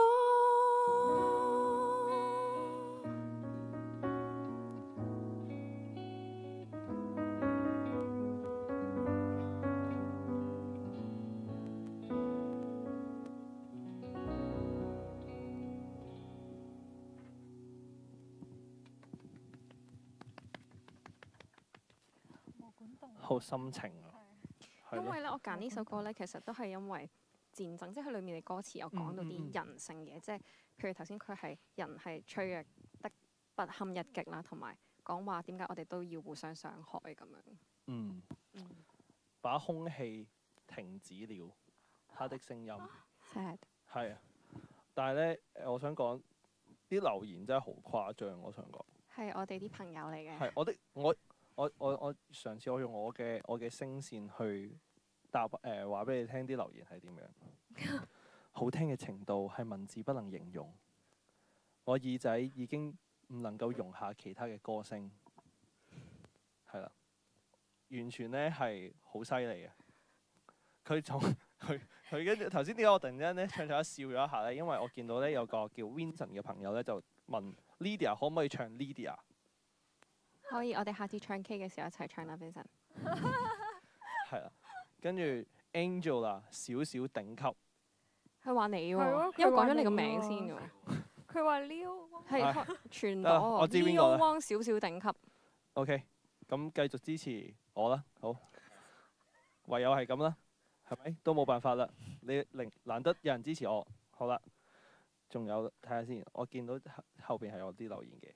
好深情啊！ 因為咧，我揀呢首歌咧，其實都係因為戰爭，即係佢裡面嘅歌詞有講到啲人性嘅，即係譬如頭先佢係人係脆弱得不堪一擊啦，同埋講話點解我哋都要互相傷害咁樣。 把空氣停止了，他的聲音。 Sad。 係啊，但係咧，我想講啲留言真係好誇張，我想講。 係我哋啲朋友嚟嘅。 係我上次我用我嘅聲線去答話俾你聽啲留言係點樣。好聽嘅程度係文字不能形容，我耳仔已經唔能夠容下其他嘅歌聲。係啦，完全咧係好犀利嘅。佢跟住頭先點解我突然間咧唱咗笑咗一下咧？因為我見到咧有個叫 Vincent 嘅朋友咧就問 Lydia 可唔可以唱 Lydia？ 可以，我哋下次唱 K 嘅時候一齊唱啦 ，Vincent。 係啦，跟住 Angela 少少頂級。 佢話你喎， 咯因為講咗你個名先嘅喎。 佢話 Leo 係全我知邊個啦 Leo Wong 少少頂級。 OK，咁繼續支持我啦，好，唯有係咁啦，係咪？都冇辦法啦，你難得有人支持我，好啦，仲有睇下先，我見到後邊係有啲留言嘅，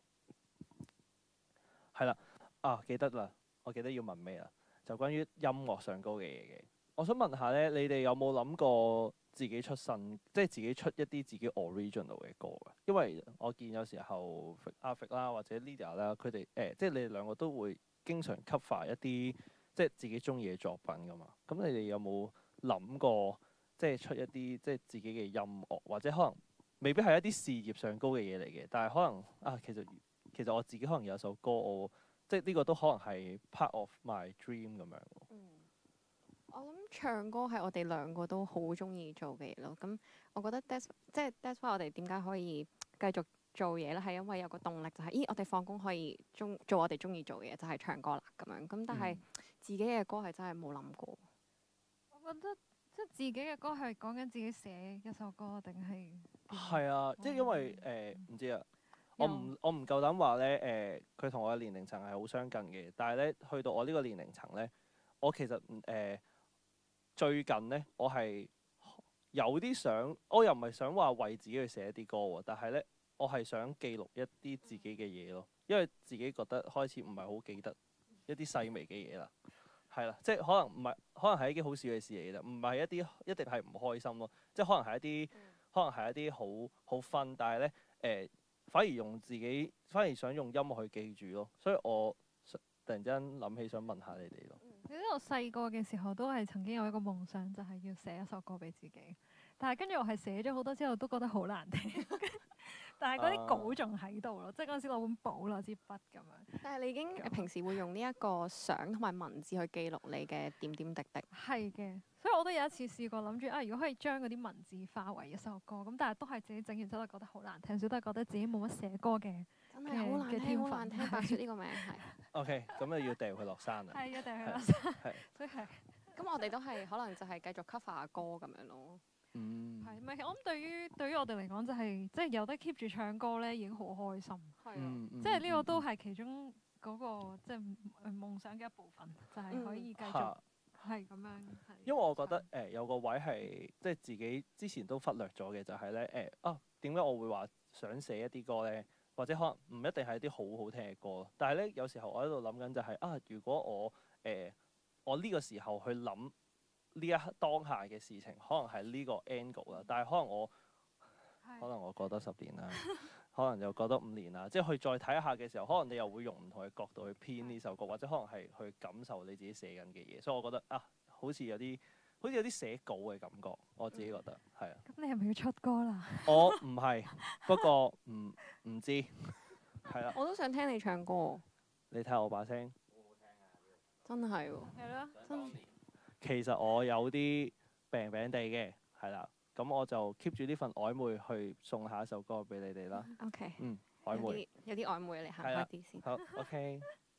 係啦，記得啦，我記得要問咩啦，就關於音樂上高嘅嘢嘅，我想問下咧，你哋有冇諗過自己出新，即係自己出一啲自己 original 嘅歌嘅？因為我見有時候阿 Fik 啦或者 Lydia 啦，佢哋即係你哋兩個都會經常 cover 一啲即係自己中意嘅作品噶嘛。咁你哋有冇諗過即係出一啲即係自己嘅音樂，或者可能未必係一啲事業上高嘅嘢嚟嘅，但係可能其實我自己可能有首歌我即係呢個都可能係 part of my dream 咁樣。 我諗唱歌係我哋兩個都好中意做嘅嘢咯。咁我覺得 that's why 我哋點解可以繼續做嘢咧？係因為有個動力就係、咦，我哋放工可以做我哋中意做嘅嘢，就係、唱歌啦咁樣。咁但係自己嘅歌係真係冇諗過。 我覺得即係自己嘅歌係講緊自己寫一首歌定係？ 係啊，即係因為唔知啊，我唔夠膽話咧佢同我嘅年齡層係好相近嘅，但係咧去到我呢個年齡層咧，我其實最近咧，我係有啲想，我又唔係想話為自己去寫一啲歌喎，但係咧，我係想記錄一啲自己嘅嘢咯，因為自己覺得開始唔係好記得一啲細微嘅嘢啦，係啦，即係可能係一啲好少嘅事嚟嘅啫，唔係一定係唔開心咯，即係可能係一啲好分，但係咧反而想用音樂去記住咯，所以我突然之間諗起想問下你哋咯。 記得我細個嘅時候都係曾經有一個夢想，就係要寫一首歌俾自己。但係跟住我係寫咗好多之後，都覺得好難聽。但係嗰啲稿仲喺度咯，即係嗰陣時攞本簿攞支筆咁樣。 但係你已經平時會用呢一個相同埋文字去記錄你嘅點點滴滴。 係嘅，所以我都有一次試過諗住如果可以將嗰啲文字化為一首歌，咁但係都係自己整完之後覺得好難聽，所以都係覺得自己冇乜寫歌嘅。 真係好難聽，好難聽。白雪呢個名係。 OK，咁又要掉佢落山啦。 係要掉佢落山。所以係。 咁我哋都係可能就係繼續 cover 下歌咁樣咯。 係咪？我諗對於我哋嚟講就係即係有得 keep 住唱歌咧，已經好開心。係啊，即係呢個都係其中嗰個即係夢想嘅一部分，就係可以繼續係咁樣。 因為我覺得有個位係即係自己之前都忽略咗嘅，就係咧點解我會話想寫一啲歌咧？或者可能唔一定係一啲好好聽嘅歌，但係咧有時候我喺度諗緊就係如果我呢個時候去諗呢當下嘅事情，可能係呢個 angle 啦，但係可能我過多10年啦，可能又過多5年啦，即係去再睇下嘅時候，可能你又會用唔同嘅角度去編呢首歌，或者可能係去感受你自己寫緊嘅嘢，所以我覺得好似有啲寫稿嘅感覺，我自己覺得係啊。 咁你係咪要出歌啦？ 我唔係，不過唔知係啦。 我都想聽你唱歌。 你睇下我把聲， 真係喎。 係咯，真。 其實我有啲病病地嘅，係啦，咁我就 keep 住呢份曖昧去送下一首歌俾你哋啦。 OK。 曖昧。 有啲曖昧，你行開啲先。 好 OK。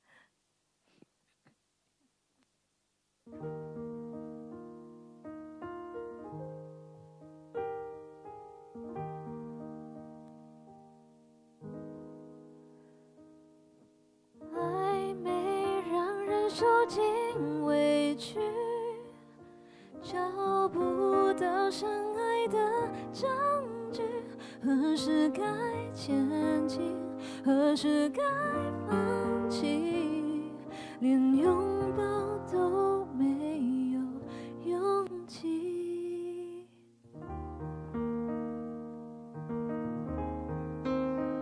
暧昧讓人受盡委屈，找不到相愛的證據，何時該前進，何時該放棄，連擁抱都沒有勇氣。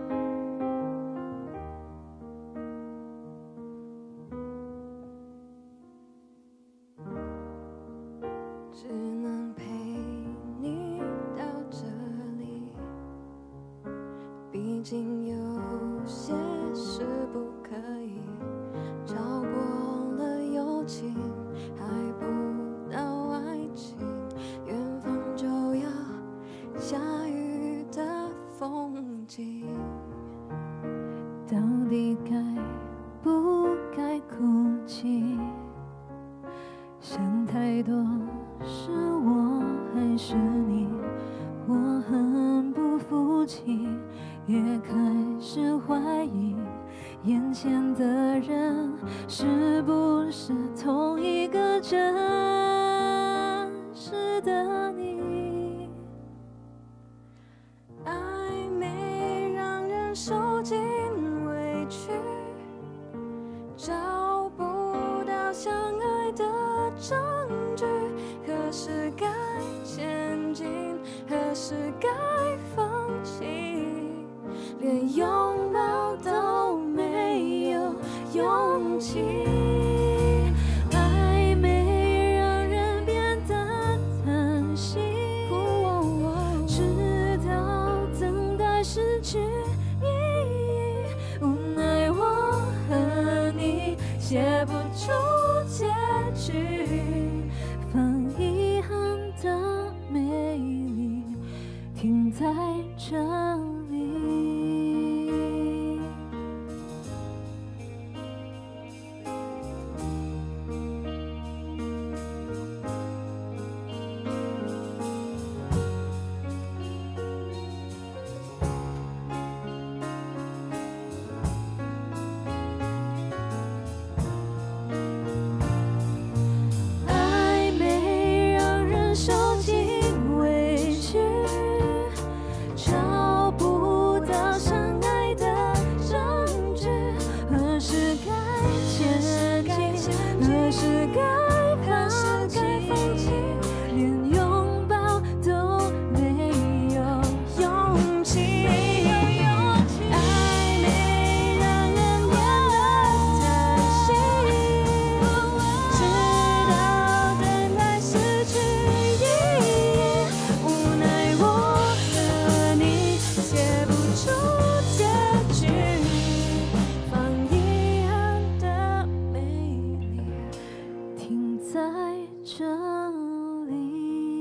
经有些事不可以超过了友情，还不到爱情，远方就要下雨的风景。 到底该不该哭泣？想太多，是我还是你？我很不服气，也开始怀疑眼前的人是不是同一个真实的你。 暧昧让人受尽委屈，找不到相爱的证据，何时该前进，何时该放弃，连拥抱都没有勇气。 暧昧让人变得贪心，直到等待失去意义。无奈我和你写不出结局，放遗憾的美丽停在这里。暧昧让人受尽委屈，找不到相爱的证据，何时该前进，何时该放弃，连拥抱都没有勇气。 暧昧让人变得贪心，直到等待失去意义。无奈我和你写不出结局， 放遗憾的美丽。 停在这里。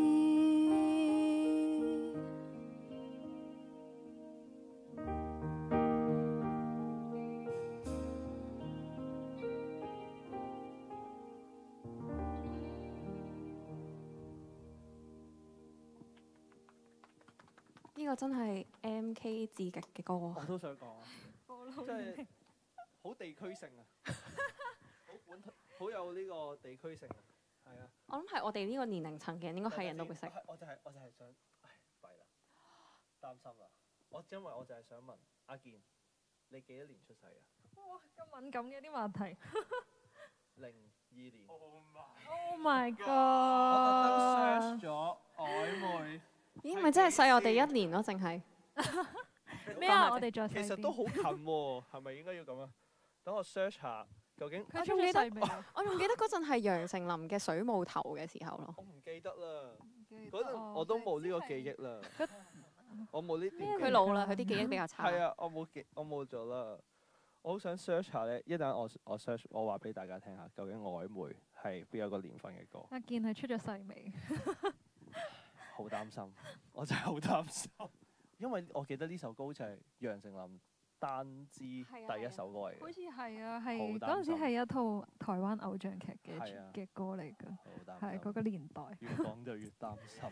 呢個真係 MK 至極嘅歌我啊！ 都想講啊，即係好地區性啊，好本土，好有呢個地區性啊，係啊。 我諗係我哋呢個年齡層嘅人應該係人都會識。 我就係想，唉，弊啦，擔心啦。因為我就係想問阿健，你幾多年出世啊？ 哇，咁敏感嘅啲話題。 02年。 Oh my 我特登 search god！ 咗曖昧。 咦，咪真係細我哋1年咯，淨係。 咩啊？我哋再細啲。 其實都好近喎，係咪應該要咁啊？等我 search 下究竟。 佢出咗世未啊？ 我仲記得嗰陣係楊丞琳嘅水母頭嘅時候咯。 我唔記得啦，嗰陣我都冇呢個記憶啦。我冇呢段記憶。 佢老啦，佢啲記憶比較差。 係啊，我冇咗啦。我好想 search 下咧，一陣我 search， 我話俾大家聽下，究竟曖昧係邊一個年份嘅歌？ 阿健係出咗世未？ 好擔心，我真係好擔心，因為我記得呢首歌就係楊丞琳單支第一首歌嚟嘅。 好似係啊，係好擔嗰陣時心係一套台灣偶像劇係啊嘅歌嚟㗎， 好擔心係嗰個年代。 越講就越擔心。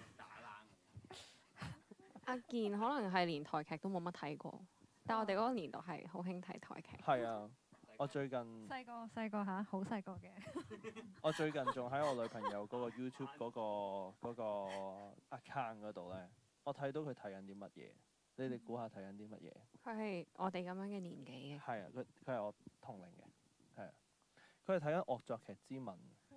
阿健可能係連台劇都冇乜睇過，但係我哋嗰個年代係好興睇台劇。 係啊，我最近細個嚇，好細個嘅。 我最近仲喺我女朋友嗰個 YouTube 嗰個 account 嗰度咧，我睇到佢睇緊啲乜嘢？你哋估下睇緊啲乜嘢？ 佢係我哋咁樣嘅年紀嘅。 係啊，佢係我同齡嘅，係啊，佢係睇緊《惡作劇之吻》。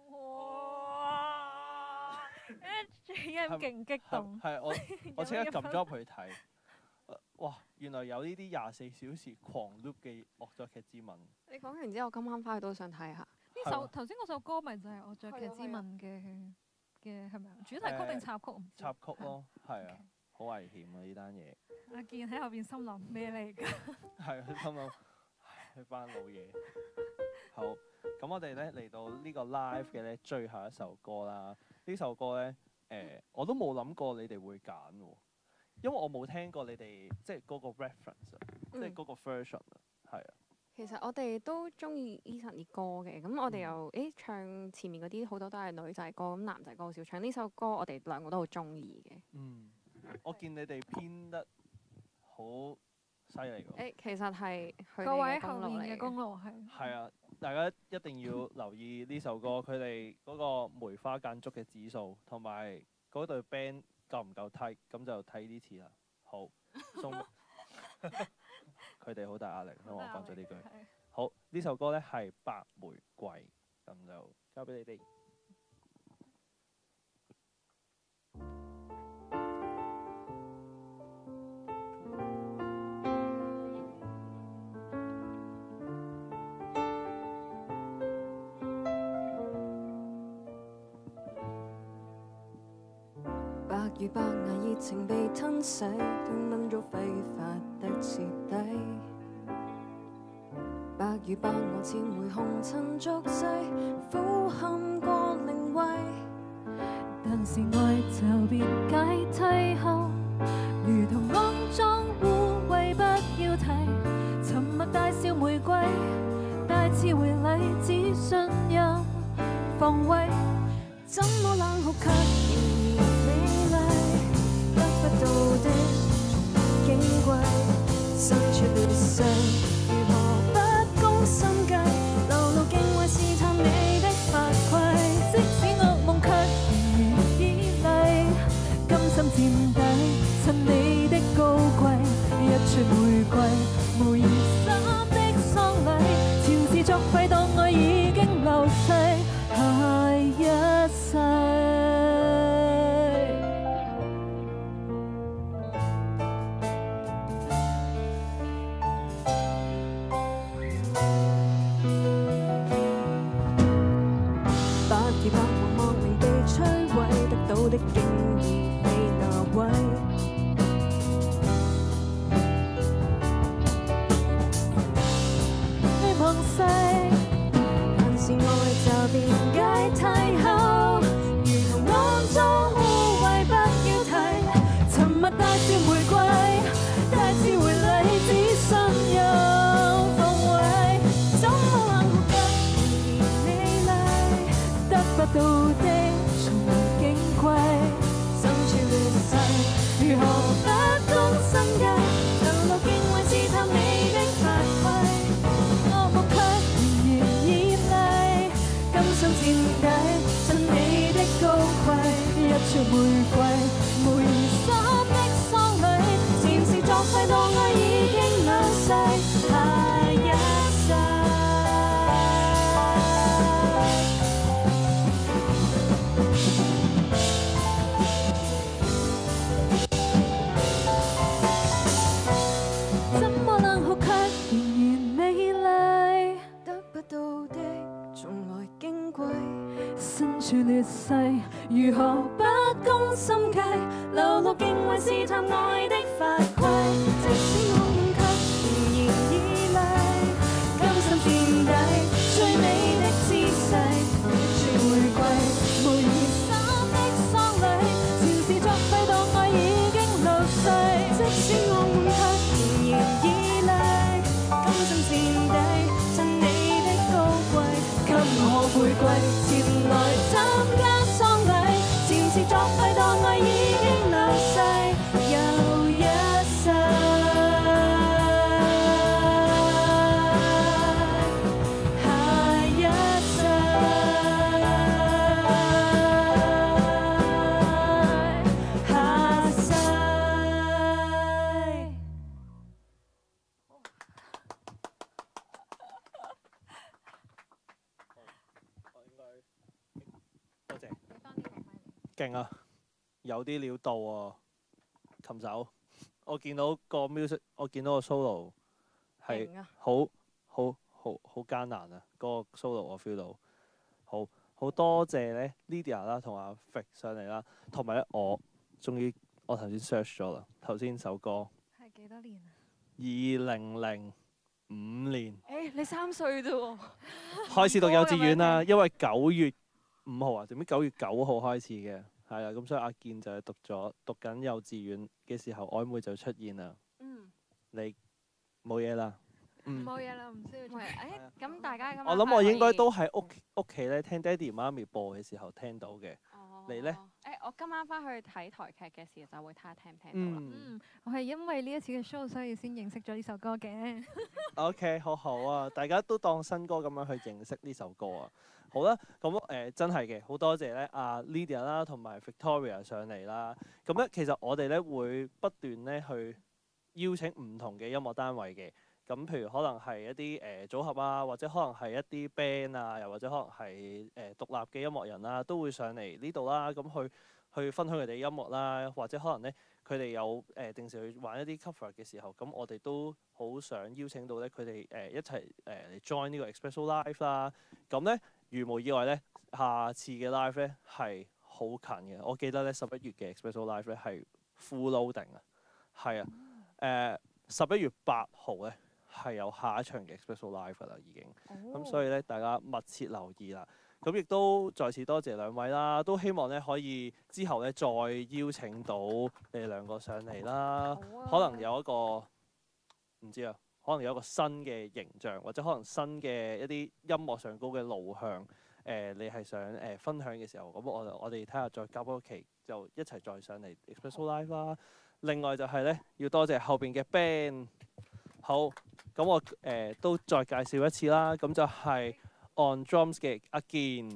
哇！JM 勁激動。 係我即刻撳咗入去睇。哇！原來有呢啲24小時狂 loop 嘅惡作劇之吻。 你講完之後，今晚翻去都想睇下。 呢首頭先嗰首歌咪就係惡作劇之吻嘅係咪啊？主題曲定插曲？ 插曲咯，係啊。 好危險啊！呢單嘢。 阿健喺後邊心諗咩嚟㗎？ 係啊，心諗呢班老嘢。好，咁我哋咧嚟到呢個 live 嘅咧最後一首歌啦。呢首歌咧我都冇諗過你哋會揀喎，因為我冇聽過你哋即係嗰個 reference，即係嗰個 version 啊，係啊。 其實我哋都中意 Eason 啲歌嘅，咁我哋又唱前面嗰啲好多都係女仔歌，咁男仔歌好少唱。呢首歌我哋兩個都好中意嘅。 我見你哋編得好犀利喎。 其實係各位後面嘅功勞係。 係啊，大家一定要留意呢首歌，佢哋嗰個梅花間竹嘅指數，同埋嗰隊 band 夠唔夠 tight，咁就睇呢次啦。好，送佢哋好大壓力，因為我講咗呢句。好，呢首歌咧係《白玫瑰》，咁就交俾你哋。 白如白牙，熱情被吞噬，吞吞咗揮發得徹底。白如白鵝纏回紅塵俗世，俯瞰過靈位。 但是愛就別解體後，如同骯髒污穢不要提。沉默大笑玫瑰，大次回禮，只信任防衛。 怎麼冷酷卻仍然美麗，得不到的從來矜貴，身處劣勢，如何不攻心計，流露敬畏試探你的法規。 即使噩夢卻仍然依賴，甘心墊底，襯你的高貴，一串玫瑰，無言三的喪禮，前事作廢，當愛已經流逝，下一世。 白如白和莫名被摧毀，得到的竟已非那位。 希望世， 但是愛就變解體後，如同骯髒污穢不要提， 沉默大笑玫瑰，大次回禮，只信任防衛。 怎麼冷酷卻仍然美麗， 得不到的從來矜貴， 身處劣勢， 如何不攻心計， 流露敬畏試探你的法規。 惡夢卻仍然豔麗，甘心墊底，襯你的高貴，一串玫瑰，無言三的喪禮， 前事作廢，當愛已經流逝，下一世。 怎麼冷酷卻仍然美麗， 得不到的從來矜貴， 身處劣勢，如何不攻心計， 流露敬畏試探愛的法規。即使我們卻仍然依賴，甘心墊底最美的姿勢，一串玫瑰， 無言三的喪禮，前事作廢，當愛已經流逝。 即使我們卻仍然依賴，甘心墊底襯你的高貴， 給我玫瑰， 前來參加喪禮，前事作廢，當愛已經流逝，又一世。下一世，下世。 多謝。勁啊！有啲料到喎，琴手。我見到個 music，我見到個 solo 係勁啊好艱難啊！嗰個 solo 我 feel 到，好多謝咧 Lydia 啦同阿 Fik 上嚟啦，同埋咧我終於我頭先 search 咗啦，頭先首歌係幾多年啊 ？2005年。 你3歲啫喎。 開始讀幼稚園啦，因為9月5號啊，定唔知9月9號開始嘅，係啊，咁所以阿健就係讀緊幼稚園嘅時候，曖昧就出現啦。你冇嘢啦。 冇嘢啦，唔需要。 咁大家咁。 我諗我應該都喺屋企咧聽爹哋媽咪播嘅時候聽到嘅。你咧？ 我今晚翻去睇台劇嘅時候就會睇下聽唔聽到啦。 我係因為呢一次嘅 show，所以先認識咗呢首歌嘅。 OK， 好啊，大家都當新歌咁樣去認識呢首歌啊。好啦，咁真係嘅，好多謝咧阿 Lydia 啦，同埋 Victoria 上嚟啦。咁咧其實我哋咧會不斷咧去邀請唔同嘅音樂單位嘅。咁譬如可能係一啲組合啊，或者可能係一啲 band 啊，又或者可能係獨立嘅音樂人啦，都會上嚟呢度啦。咁去分享佢哋音樂啦，或者可能咧佢哋有定時去玩一啲 cover 嘅時候，咁我哋都好想邀請到咧佢哋一齊嚟 join 呢個 Expresso Live 啦。咁咧如無意外咧，下次嘅 live 咧係好近嘅。我記得咧11月嘅 Expresso Live 咧係 full loading 啊，係啊，11月8號咧係有下一場嘅 Expresso Live 㗎啦，已經。咁所以咧大家密切留意啦。咁亦都再次多謝兩位啦，都希望咧可以之後咧再邀請到你哋兩個上嚟啦。可能有一個唔知啊，可能有一個新嘅形象，或者可能新嘅一啲音樂上高嘅路向。你係想分享嘅時候，咁我哋睇下再夾多期就一齊再上嚟 Expresso Live 啦。另外就係咧要多謝後邊嘅 band。好，咁我都再介紹一次啦。咁就係 on drums 嘅阿健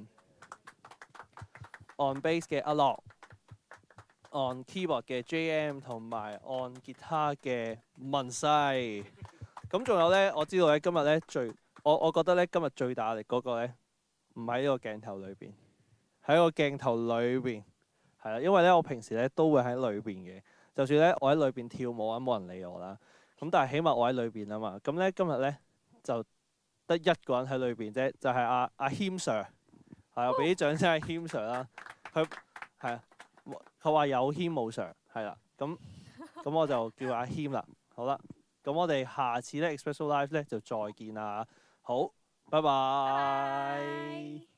，on bass 嘅阿樂，on keyboard 嘅 JM 同埋 on 吉他嘅文世。咁仲有咧，我知道咧今日咧我覺得咧今日最大壓力嗰個咧唔喺呢個鏡頭裏邊，喺個鏡頭裏邊係啦，因為咧我平時咧都會喺裏邊嘅，就算咧我喺裏邊跳舞啊，冇人理我啦。咁但係起碼我喺裏邊啊嘛，咁咧今日咧就得一個人喺裏邊啫，就係阿謙 Sir， 係啊，俾啲掌聲阿謙 Sir 啦，佢係啊，佢話有謙冇 Sir， 係啦，咁我就叫阿謙啦，好啦，咁我哋下次咧 Expresso Live 咧就再見啦，好，拜拜。